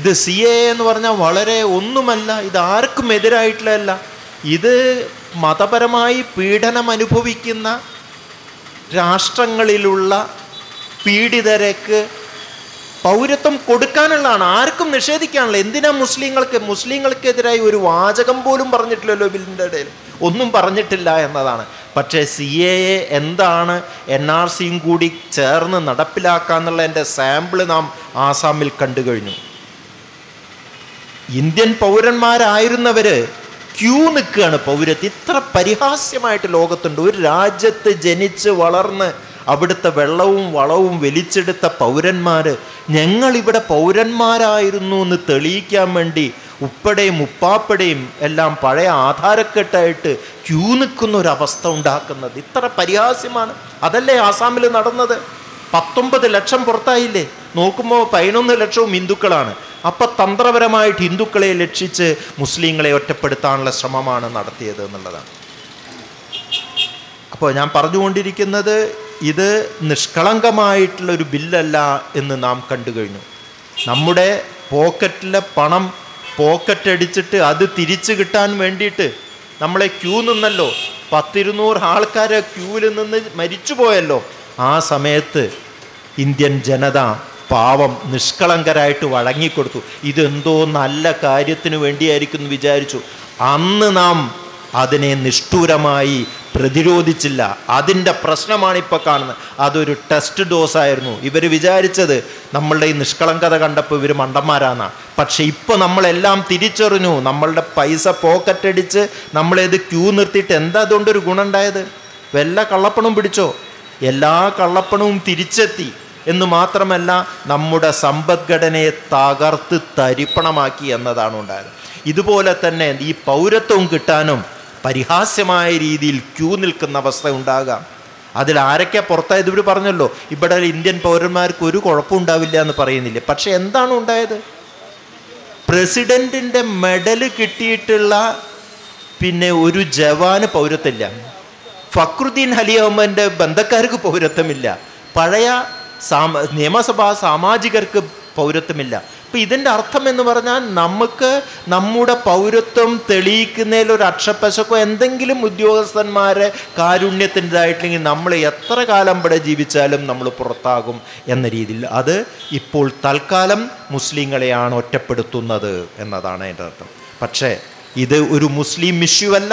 ഇത് CAA എന്ന് പറഞ്ഞാൽ വളരെ ഒന്നുമല്ല, ഇത് ആർക്കും എതിരായിട്ടുള്ളതല്ല. ഇത് മതപരമായി പീഡനം അനുഭവിക്കുന്ന രാഷ്ട്രങ്ങളിലുള്ള പീഡിതർക്ക് പൗരത്വം കൊടുക്കാനുള്ളതാണ്, ആർക്കും നിഷേധിക്കാനുള്ള. എന്തിനാ മുസ്ലിങ്ങൾക്കെതിരായി ഒരു വാചകം പോലും പറഞ്ഞിട്ടില്ലല്ലോ ബില്ലിൻ്റെ ഇടയിൽ, ഒന്നും പറഞ്ഞിട്ടില്ല എന്നതാണ്. പക്ഷേ CAA എന്താണ്, NRCയും കൂടി ചേർന്ന് നടപ്പിലാക്കാന്നുള്ളതിൻ്റെ സാമ്പിൾ നാം ആസാമിൽ കണ്ടു കഴിഞ്ഞു. ഇന്ത്യൻ പൗരന്മാരായിരുന്നവർ ക്യൂ നിൽക്കുകയാണ് പൗരത്വം. ഇത്ര പരിഹാസ്യമായിട്ട് ലോകത്തുണ്ട്. ഒരു രാജ്യത്ത് ജനിച്ച് വളർന്ന് അവിടുത്തെ വെള്ളവും വളവും വലിച്ചെടുത്ത പൗരന്മാർ ഞങ്ങളിവിടെ പൗരന്മാരായിരുന്നു എന്ന് തെളിയിക്കാൻ വേണ്ടി ഉപ്പടയും ഉപ്പാപ്പടയും എല്ലാം പഴയ ആധാരക്കെട്ടായിട്ട് ക്യൂ നിൽക്കുന്ന ഒരവസ്ഥ ഉണ്ടാക്കുന്നത് ഇത്ര പരിഹാസ്യമാണ്. അതല്ലേ ആസാമിൽ നടന്നത്? 19 ലക്ഷം പുറത്തായില്ലേ? നോക്കുമ്പോൾ 11 ലക്ഷവും ഹിന്ദുക്കളാണ്. അപ്പം തന്ത്രപരമായിട്ട് ഹിന്ദുക്കളെ ലക്ഷിച്ച് മുസ്ലിങ്ങളെ ഒറ്റപ്പെടുത്താനുള്ള ശ്രമമാണ് നടത്തിയത് എന്നുള്ളതാണ്. അപ്പോൾ ഞാൻ പറഞ്ഞുകൊണ്ടിരിക്കുന്നത് ഇത് നിഷ്കളങ്കമായിട്ടുള്ളൊരു ബില്ലല്ല എന്ന് നാം കണ്ടു കഴിഞ്ഞു. നമ്മുടെ പോക്കറ്റിലെ പണം പോക്കറ്റടിച്ചിട്ട് അത് തിരിച്ചു കിട്ടാൻ വേണ്ടിയിട്ട് നമ്മളെ ക്യൂ നിന്നല്ലോ, 100-200 ആൾക്കാരെ ക്യൂവിൽ നിന്ന് മരിച്ചു പോയല്ലോ. ആ സമയത്ത് ഇന്ത്യൻ ജനത പാവം നിഷ്കളങ്കരായിട്ട് വഴങ്ങിക്കൊടുത്തു. ഇതെന്തോ നല്ല കാര്യത്തിന് വേണ്ടിയായിരിക്കും എന്ന് വിചാരിച്ചു. അന്ന് നാം അതിനെ നിഷ്ഠൂരമായി പ്രതിരോധിച്ചില്ല. അതിൻ്റെ പ്രശ്നമാണ് ഇപ്പോൾ കാണുന്നത്. അതൊരു ടെസ്റ്റ് ഡോസായിരുന്നു. ഇവർ വിചാരിച്ചത് നമ്മളുടെ ഈ നിഷ്കളങ്കത കണ്ടപ്പോൾ ഇവർ മണ്ടന്മാരാന്നാ. പക്ഷെ ഇപ്പോൾ നമ്മളെല്ലാം തിരിച്ചറിഞ്ഞു. നമ്മളുടെ പൈസ പോക്കറ്റടിച്ച് നമ്മളേത് ക്യൂ നിർത്തിയിട്ട് എന്താ അതുകൊണ്ടൊരു ഗുണമുണ്ടായത്? വല്ല കള്ളപ്പണവും പിടിച്ചോ? എല്ലാ കള്ളപ്പണവും തിരിച്ചെത്തി എന്ന് മാത്രമല്ല, നമ്മുടെ സമ്പദ്ഘടനയെ തകർത്ത് തരിപ്പണമാക്കി എന്നതാണ് ഉണ്ടായത്. ഇതുപോലെ തന്നെ ഈ പൗരത്വം കിട്ടാനും പരിഹാസ്യമായ രീതിയിൽ ക്യൂ നിൽക്കുന്ന അവസ്ഥ ഉണ്ടാകാം. അതിൽ ആരൊക്കെ പുറത്തായത് ഇവർ പറഞ്ഞല്ലോ. ഇവിടെ ഇന്ത്യൻ പൗരന്മാർക്ക് ഒരു കുഴപ്പമുണ്ടാവില്ല എന്ന് പറയുന്നില്ലേ? പക്ഷെ എന്താണ് ഉണ്ടായത്? പ്രസിഡന്റിൻ്റെ മെഡൽ കിട്ടിയിട്ടുള്ള പിന്നെ ഒരു ജവാന് പൗരത്വമില്ല. ഫക്രുദ്ദീൻ അലി അഹമ്മദിൻ്റെ ബന്ധക്കാർക്ക് പൗരത്വമില്ല. പഴയ നിയമസഭാ സാമാജികർക്ക് പൗരത്വമില്ല. അപ്പം ഇതിൻ്റെ അർത്ഥം എന്ന് പറഞ്ഞാൽ നമുക്ക് നമ്മുടെ പൗരത്വം തെളിയിക്കുന്നതിൽ ഒരു അക്ഷപ്പശക്കോ എന്തെങ്കിലും ഉദ്യോഗസ്ഥന്മാരെ കാരുണ്യത്തിൻ്റെതായിട്ടില്ലെങ്കിൽ നമ്മൾ എത്ര കാലം ഇവിടെ ജീവിച്ചാലും നമ്മൾ പുറത്താകും എന്ന രീതിയിൽ അത് ഇപ്പോൾ തൽക്കാലം മുസ്ലിങ്ങളെയാണ് ഒറ്റപ്പെടുത്തുന്നത് എന്നതാണ് അതിൻ്റെ അർത്ഥം. പക്ഷേ ഇത് ഒരു മുസ്ലിം ഇഷ്യൂ അല്ല.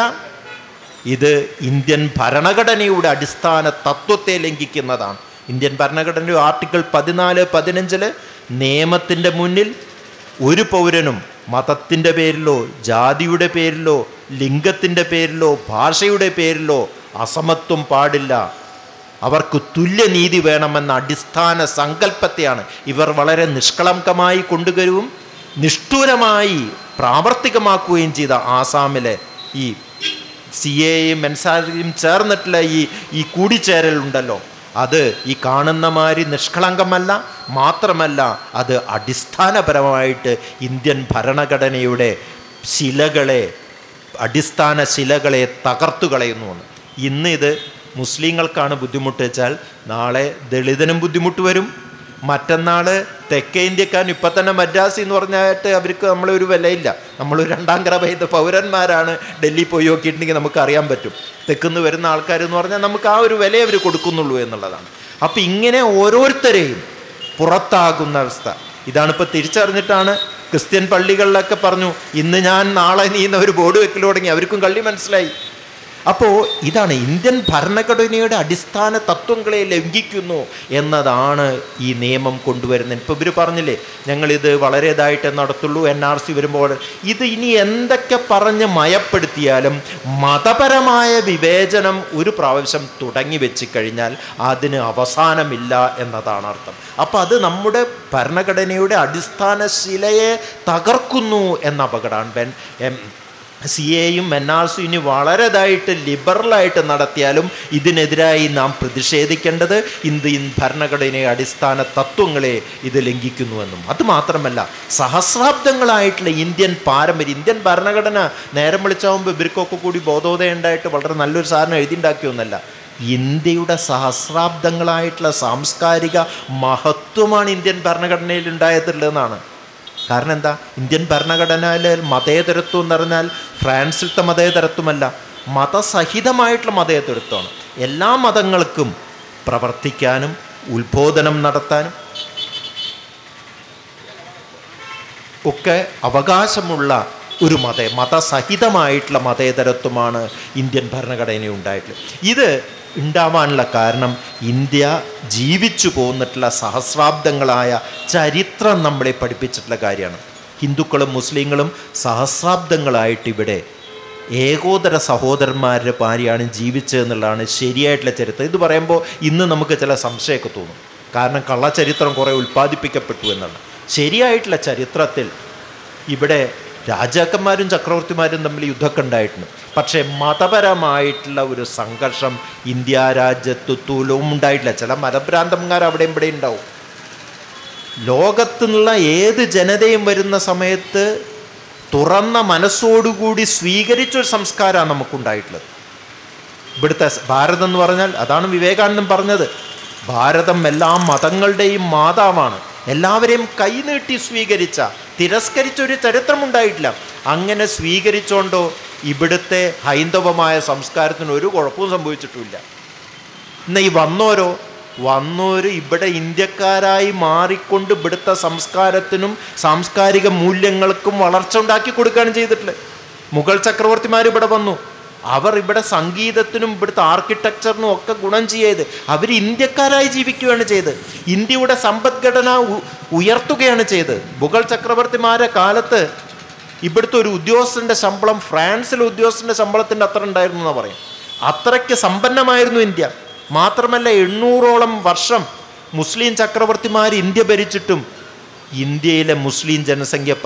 ഇത് ഇന്ത്യൻ ഭരണഘടനയുടെ അടിസ്ഥാന തത്വത്തെ ലംഘിക്കുന്നതാണ്. ഇന്ത്യൻ ഭരണഘടനയുടെ ആർട്ടിക്കിൾ 14-15 നിയമത്തിൻ്റെ മുന്നിൽ ഒരു പൗരനും മതത്തിൻ്റെ പേരിലോ ജാതിയുടെ പേരിലോ ലിംഗത്തിൻ്റെ പേരിലോ ഭാഷയുടെ പേരിലോ അസമത്വം പാടില്ല. അവർക്ക് തുല്യനീതി വേണമെന്ന അടിസ്ഥാന സങ്കല്പത്തെയാണ് ഇവർ വളരെ നിഷ്കളങ്കമായി കൊണ്ടുവരുകയും നിഷ്ഠൂരമായി പ്രാവർത്തികമാക്കുകയും ചെയ്ത ആസാമിലെ ഈ CAAയും NRCയും ചേർന്നിട്ടുള്ള ഈ കൂടിച്ചേരലുണ്ടല്ലോ, അത് ഈ കാണുന്ന മാതിരി നിഷ്കളങ്കമല്ല. മാത്രമല്ല അത് അടിസ്ഥാനപരമായിട്ട് ഇന്ത്യൻ ഭരണഘടനയുടെ അടിസ്ഥാന ശിലകളെ തകർത്തു കളയുന്നു. ഇന്ന് ഇത് മുസ്ലിങ്ങൾക്കാണ് ബുദ്ധിമുട്ട് വെച്ചാൽ നാളെ ദളിതനും ബുദ്ധിമുട്ട് വരും. മറ്റന്നാൾ തെക്കേ ഇന്ത്യക്കാരൻ ഇപ്പം തന്നെ മദ്രാസി എന്ന് പറഞ്ഞായിട്ട് അവർക്ക് നമ്മളൊരു വിലയില്ല. നമ്മളൊരു 2ാം ക്രമ പൗരന്മാരാണ്. ഡൽഹി പോയി നോക്കിയിട്ടുണ്ടെങ്കിൽ നമുക്ക് അറിയാൻ പറ്റും. തെക്കുന്ന് വരുന്ന ആൾക്കാരെന്ന് പറഞ്ഞാൽ നമുക്ക് ആ ഒരു വില അവർ കൊടുക്കുന്നുള്ളൂ എന്നുള്ളതാണ്. അപ്പം ഇങ്ങനെ ഓരോരുത്തരെയും പുറത്താകുന്ന അവസ്ഥ ഇതാണിപ്പോൾ തിരിച്ചറിഞ്ഞിട്ടാണ് ക്രിസ്ത്യൻ പള്ളികളിലൊക്കെ പറഞ്ഞു ഇന്ന് ഞാൻ നാളെ നീ ഒരു ബോർഡ് വെക്കൽ തുടങ്ങി. അവർക്കും കള്ളി മനസ്സിലായി. അപ്പോൾ ഇതാണ് ഇന്ത്യൻ ഭരണഘടനയുടെ അടിസ്ഥാന തത്വങ്ങളെ ലംഘിക്കുന്നു എന്നതാണ് ഈ നിയമം കൊണ്ടുവരുന്നത്. ഇപ്പോൾ ഇവർ പറഞ്ഞില്ലേ ഞങ്ങളിത് വളരെ ഇതായിട്ട് നടത്തുള്ളൂ, NRC വരുമ്പോൾ ഇത് ഇനി എന്തൊക്കെ പറഞ്ഞ് മയപ്പെടുത്തിയാലും മതപരമായ വിവേചനം ഒരു പ്രാവശ്യം തുടങ്ങി വെച്ച് കഴിഞ്ഞാൽ അതിന് അവസാനമില്ല എന്നതാണ് അർത്ഥം. അപ്പോൾ അത് നമ്മുടെ ഭരണഘടനയുടെ അടിസ്ഥാന ശിലയെ തകർക്കുന്നു എന്ന അപകടമാണ്. CAAയും NRCയും ഇനി വളരെതായിട്ട് ലിബറലായിട്ട് നടത്തിയാലും ഇതിനെതിരായി നാം പ്രതിഷേധിക്കേണ്ടത് ഇന്ത്യൻ ഭരണഘടനയുടെ അടിസ്ഥാന തത്വങ്ങളെ ഇത് ലംഘിക്കുന്നുവെന്നും അതുമാത്രമല്ല സഹസ്രാബ്ദങ്ങളായിട്ടുള്ള ഇന്ത്യൻ പാരമ്പര്യം, ഇന്ത്യൻ ഭരണഘടന നേരം വിളിച്ചാകുമ്പോൾ ഇവർക്കൊക്കെ കൂടി ബോധോദയം ഉണ്ടായിട്ട് വളരെ നല്ലൊരു സാധനം എഴുതിണ്ടാക്കിയൊന്നല്ല. ഇന്ത്യയുടെ സഹസ്രാബ്ദങ്ങളായിട്ടുള്ള സാംസ്കാരിക മഹത്വമാണ് ഇന്ത്യൻ ഭരണഘടനയിൽ ഉണ്ടായിട്ടുള്ളതെന്നാണ്. കാരണം എന്താ? ഇന്ത്യൻ ഭരണഘടനയിലെ മതേതരത്വം എന്ന് പറഞ്ഞാൽ ഫ്രാൻസിലത്തെ മതേതരത്വമല്ല, മതസഹിതമായിട്ടുള്ള മതേതരത്വമാണ്. എല്ലാ മതങ്ങൾക്കും പ്രവർത്തിക്കാനും ഉത്ബോധനം നടത്താനും ഒക്കെ അവകാശമുള്ള ഒരു മതസഹിതമായിട്ടുള്ള മതേതരത്വമാണ് ഇന്ത്യൻ ഭരണഘടന ഉണ്ടായിട്ടുള്ളത്. ഇത് ഉണ്ടാവാനുള്ള കാരണം ഇന്ത്യ ജീവിച്ചു പോന്നിട്ടുള്ള സഹസ്രാബ്ദങ്ങളായ ചരിത്രം നമ്മളെ പഠിപ്പിച്ചിട്ടുള്ള കാര്യമാണ്. ഹിന്ദുക്കളും മുസ്ലിങ്ങളും സഹസ്രാബ്ദങ്ങളായിട്ട് ഇവിടെ ഏകോദര സഹോദരന്മാരുടെ ഭാര്യയാണ് ജീവിച്ചതെന്നുള്ളതാണ് ശരിയായിട്ടുള്ള ചരിത്രം. ഇത് പറയുമ്പോൾ ഇന്ന് നമുക്ക് ചില സംശയമൊക്കെ തോന്നും, കാരണം കള്ളച്ചരിത്രം കുറേ ഉൽപ്പാദിപ്പിക്കപ്പെട്ടു എന്നാണ്. ശരിയായിട്ടുള്ള ചരിത്രത്തിൽ ഇവിടെ രാജാക്കന്മാരും ചക്രവർത്തിമാരും തമ്മിൽ യുദ്ധമൊക്കെ ഉണ്ടായിട്ടുണ്ട്. പക്ഷേ മതപരമായിട്ടുള്ള ഒരു സംഘർഷം ഇന്ത്യ രാജ്യത്ത് തുലവും ഉണ്ടായിട്ടില്ല. ചില മതഭ്രാന്തന്മാർ അവിടെ ഇവിടെ ഉണ്ടാവും. ലോകത്തുനിന്നുള്ള ഏത് ജനതയും വരുന്ന സമയത്ത് തുറന്ന മനസ്സോടുകൂടി സ്വീകരിച്ചൊരു സംസ്കാരമാണ് നമുക്കുണ്ടായിട്ടുള്ളത്. ഇവിടുത്തെ ഭാരതം എന്ന് പറഞ്ഞാൽ അതാണ് വിവേകാനന്ദൻ പറഞ്ഞത്, ഭാരതം എല്ലാ മതങ്ങളുടെയും മാതാവാണ്. എല്ലാവരെയും കൈനീട്ടി സ്വീകരിച്ച, തിരസ്കരിച്ചൊരു ചരിത്രമുണ്ടായിട്ടില്ല. അങ്ങനെ സ്വീകരിച്ചോണ്ടോ ഇവിടുത്തെ ഹൈന്ദവമായ സംസ്കാരത്തിന് ഒരു കുഴപ്പവും സംഭവിച്ചിട്ടില്ല. എന്നാൽ ഈ വന്നോര് ഇവിടെ ഇന്ത്യക്കാരായി മാറിക്കൊണ്ട് ഇവിടുത്തെ സംസ്കാരത്തിനും സാംസ്കാരിക മൂല്യങ്ങൾക്കും വളർച്ച ഉണ്ടാക്കി കൊടുക്കുകയാണ് ചെയ്തിട്ടുള്ളത്. മുഗൾ ചക്രവർത്തിമാർ ഇവിടെ വന്നു, അവർ ഇവിടെ സംഗീതത്തിനും ഇവിടുത്തെ ആർക്കിടെക്ചറിനും ഒക്കെ ഗുണം ചെയ്ത് അവർ ഇന്ത്യക്കാരായി ജീവിക്കുകയാണ് ചെയ്തത്. ഇന്ത്യയുടെ സമ്പദ്ഘടന ഉയർത്തുകയാണ് ചെയ്തത്. മുഗൾ ചക്രവർത്തിമാരുടെ കാലത്ത് ഇവിടുത്തെ ഒരു ഉദ്യോഗസ്ഥൻ്റെ ശമ്പളം ഫ്രാൻസിലെ ഉദ്യോഗസ്ഥൻ്റെ ശമ്പളത്തിൻ്റെ അത്ര ഉണ്ടായിരുന്നു എന്ന് പറയും. അത്രയ്ക്ക് സമ്പന്നമായിരുന്നു ഇന്ത്യ. മാത്രമല്ല 800ഓളം വർഷം മുസ്ലിം ചക്രവർത്തിമാർ ഇന്ത്യ ഭരിച്ചിട്ടും ഇന്ത്യയിലെ മുസ്ലിം ജനസംഖ്യ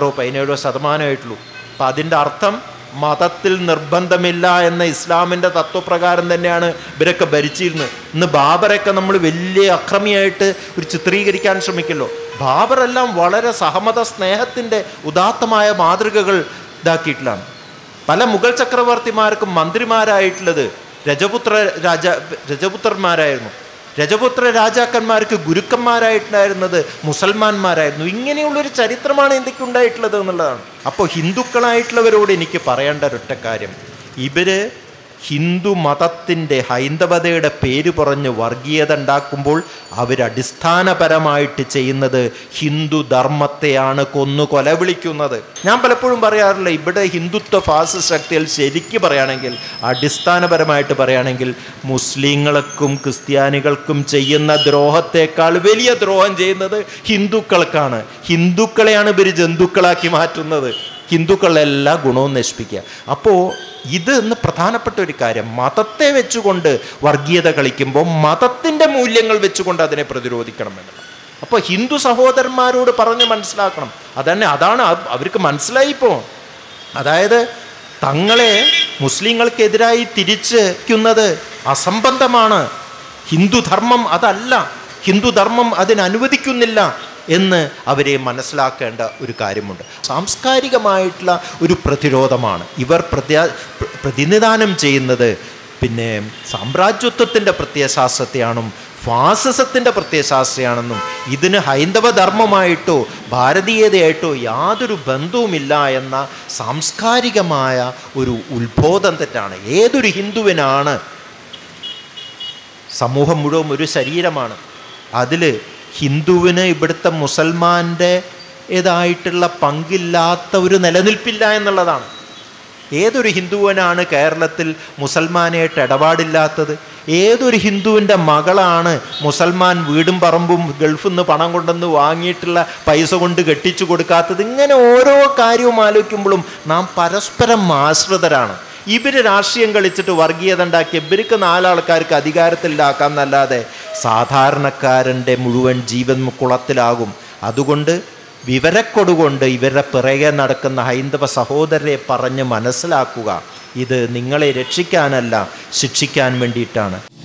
16-17% അപ്പം അതിൻ്റെ അർത്ഥം മതത്തിൽ നിർബന്ധമില്ല എന്ന ഇസ്ലാമിൻ്റെ തത്വപ്രകാരം തന്നെയാണ് ഇവരൊക്കെ ഭരിച്ചിരുന്നത്. ഇന്ന് ബാബറൊക്കെ നമ്മൾ വലിയ അക്രമിയായിട്ട് ഒരു ചിത്രീകരിക്കാൻ ശ്രമിക്കല്ലോ. ബാബറെല്ലാം വളരെ സഹമത സ്നേഹത്തിൻ്റെ ഉദാത്തമായ മാതൃകകൾ ഇതാക്കിയിട്ടുള്ളതാണ്. പല മുഗൾ ചക്രവർത്തിമാർക്കും മന്ത്രിമാരായിട്ടുള്ളത് രജപുത്രന്മാരായിരുന്നു. രജപുത്ര രാജാക്കന്മാർക്ക് ഗുരുക്കന്മാരായിട്ടുണ്ടായിരുന്നത് മുസൽമാന്മാരായിരുന്നു. ഇങ്ങനെയുള്ളൊരു ചരിത്രമാണ് ഇന്ത്യക്ക് ഉണ്ടായിട്ടുള്ളത് എന്നുള്ളതാണ്. അപ്പോൾ ഹിന്ദുക്കളായിട്ടുള്ളവരോട് എനിക്ക് പറയേണ്ട ഒരൊറ്റ കാര്യം, ഇവർ ഹിന്ദു മതത്തിൻ്റെ ഹൈന്ദവതയുടെ പേര് പറഞ്ഞ് വർഗീയത ഉണ്ടാക്കുമ്പോൾ അവരടിസ്ഥാനപരമായിട്ട് ചെയ്യുന്നത് ഹിന്ദു ധർമ്മത്തെയാണ് കൊല വിളിക്കുന്നത്. ഞാൻ പലപ്പോഴും പറയാറില്ല, ഇവിടെ ഹിന്ദുത്വ ഫാസിസ്റ്റ് ശക്തികൾ ശരിക്കും പറയുകയാണെങ്കിൽ, അടിസ്ഥാനപരമായിട്ട് പറയുകയാണെങ്കിൽ മുസ്ലിങ്ങൾക്കും ക്രിസ്ത്യാനികൾക്കും ചെയ്യുന്ന ദ്രോഹത്തേക്കാൾ വലിയ ദ്രോഹം ചെയ്യുന്നത് ഹിന്ദുക്കൾക്കാണ്. ഹിന്ദുക്കളെയാണ് ഇവർ ജന്തുക്കളാക്കി മാറ്റുന്നത്, ഹിന്ദുക്കളുടെ എല്ലാ ഗുണവും നശിപ്പിക്കുക. അപ്പോൾ ഇത് ഇന്ന് പ്രധാനപ്പെട്ട ഒരു കാര്യം, മതത്തെ വെച്ചുകൊണ്ട് വർഗീയത കളിക്കുമ്പോൾ മതത്തിൻ്റെ മൂല്യങ്ങൾ വെച്ചുകൊണ്ട് അതിനെ പ്രതിരോധിക്കണം എന്നുള്ളത്. അപ്പോൾ ഹിന്ദു സഹോദരന്മാരോട് പറഞ്ഞ് മനസ്സിലാക്കണം. അതാണ് അവർക്ക് മനസ്സിലായിപ്പോൾ. അതായത് തങ്ങളെ മുസ്ലിങ്ങൾക്കെതിരായി തിരിച്ചുന്നത് അസംബന്ധമാണ്, ഹിന്ദുധർമ്മം അതല്ല, ഹിന്ദുധർമ്മം അതിനനുവദിക്കുന്നില്ല എന്ന് അവരെ മനസ്സിലാക്കേണ്ട ഒരു കാര്യമുണ്ട്. സാംസ്കാരികമായിട്ടുള്ള ഒരു പ്രതിരോധമാണ് ഇവർ പ്രതിനിധാനം ചെയ്യുന്നത്. പിന്നെ സാമ്രാജ്യത്വത്തിൻ്റെ പ്രത്യയശാസ്ത്രത്തെയാണെന്നും ഫാസിസത്തിൻ്റെ പ്രത്യയശാസ്ത്രയാണെന്നും ഇതിന് ഹൈന്ദവ ധർമ്മമായിട്ടോ ഭാരതീയതയായിട്ടോ യാതൊരു ബന്ധവുമില്ല എന്ന സാംസ്കാരികമായ ഒരു ഉത്ബോധം തെറ്റാണ്. ഏതൊരു ഹിന്ദുവിനാണ്, സമൂഹം മുഴുവൻ ഒരു ശരീരമാണ്, അതിൽ ഹിന്ദുവിന് ഇവിടുത്തെ മുസൽമാൻ്റെ ഏതായിട്ടുള്ള പങ്കില്ലാത്ത ഒരു നിലനിൽപ്പില്ല എന്നുള്ളതാണ്. ഏതൊരു ഹിന്ദുവിനാണ് കേരളത്തിൽ മുസൽമാനായിട്ട് ഇടപാടില്ലാത്തത്? ഏതൊരു ഹിന്ദുവിൻ്റെ മകളാണ് മുസൽമാൻ വീടും പറമ്പും ഗൾഫിൽ നിന്ന് പണം കൊണ്ടുവന്ന് വാങ്ങിയിട്ടുള്ള പൈസ കൊണ്ട് കെട്ടിച്ചു കൊടുക്കാത്തത്? ഇങ്ങനെ ഓരോ കാര്യവും ആലോചിക്കുമ്പോഴും നാം പരസ്പരം ആശ്രിതരാണ്. ഇവർ രാഷ്ട്രീയം കളിച്ചിട്ട് വർഗീയത ഉണ്ടാക്കി ഇവർക്ക് 4 ആൾക്കാർക്ക് അധികാരത്തിലാക്കാം എന്നല്ലാതെ സാധാരണക്കാരൻ്റെ മുഴുവൻ ജീവൻ കുളത്തിലാകും. അതുകൊണ്ട് വിവരക്കൊടുകൊണ്ട് ഇവരുടെ പിറകെ നടക്കുന്ന ഹൈന്ദവ സഹോദരരെ പറഞ്ഞ് മനസ്സിലാക്കുക, ഇത് നിങ്ങളെ രക്ഷിക്കാനല്ല ശിക്ഷിക്കാൻ വേണ്ടിയിട്ടാണ്.